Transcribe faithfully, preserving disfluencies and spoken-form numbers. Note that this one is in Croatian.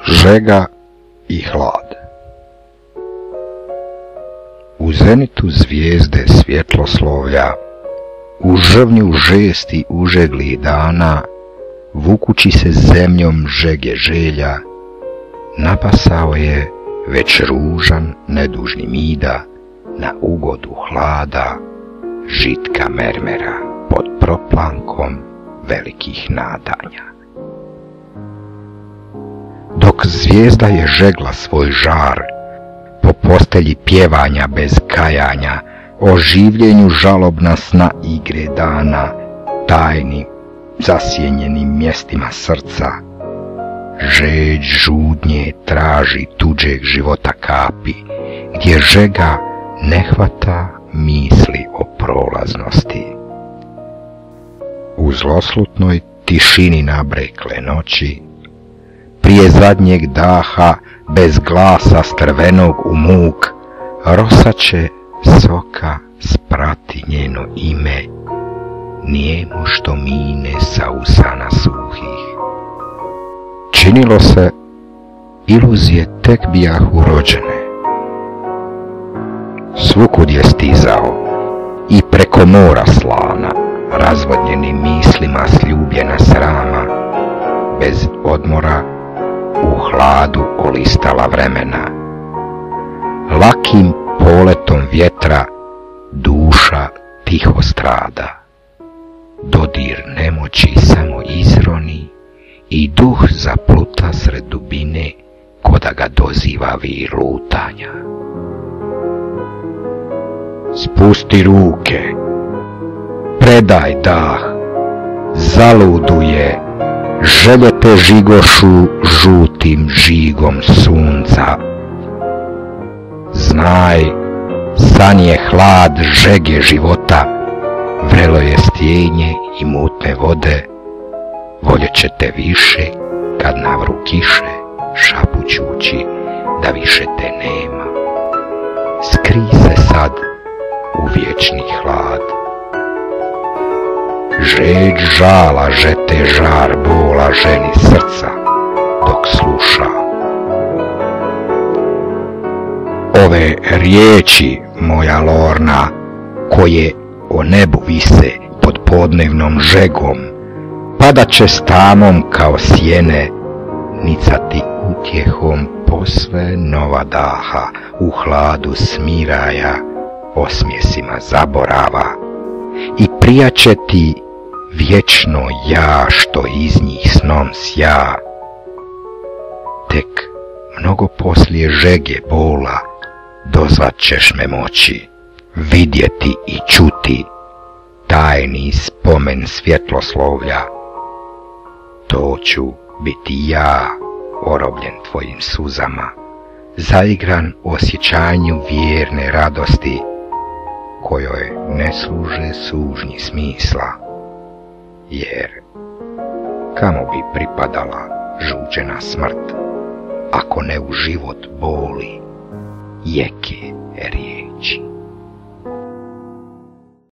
Žega i hlad. U zenitu zvijezde svjetloslovlja, u žrvnju žesti užeglih dana, vukući se zemljom žege želja, napasao je već ružan nedužni mida na ugodu hlada žitka mermera pod proplankom velikih nadanja. Dok zvijezda je žegla svoj žar po postelji pjevanja bez kajanja, o življenju žalobna sna igre dana, tajni zasjenjenim mjestima srca, žeđ žudnje traži tuđeg života kapi, gdje žega ne hvata misli o prolaznosti. U zloslutnoj tišini nabrekle noći, prije zadnjeg daha, bez glasa strvenog u muk, rosa će soka sprati njeno ime, nijemu što mine sa usana suhih. Činilo se, iluzije tek bijahu rođene. Svukud je stizao i preko mora slana, razvodnjenim mislima sljubljena srama, bez odmora u hladu olistala vremena. Lakim poletom vjetra duša tiho strada, dodir nemoći samo izroni i duh zapluta sred dubine ko da ga doziva vir lutanja. Spusti ruke, predaj dah, zaluduje, želje te žigošu žutim žigom sunca. Znaj, san je hlad žege života, vrelo je stjenje i mutne vode, voljet će te više kad navru kiše, šapućući da više te nema. Skri se sad u vječni hlad. Žeđ žala žete žar bola ženi srca dok sluša. Ove riječi, moja Lorna, koje o nebu vise pod podnevnom žegom, padat će s tamom kao sjene, nicati utjehom posve nova daha u hladu smiraja, osmjesima zaborava, i prijaće ti vječno ja što iz njih snom sja. Tek mnogo poslije žege bola dozvat ćeš me moći, vidjeti i čuti tajni spomen svjetloslovlja. To ću biti ja, orobljen tvojim suzama, zaigran osjećanju vjerne radosti, kojoj ne služe sužnji smisla, jer kamo bi pripadala žuđena smrt, ako ne u život boli jeke riječi.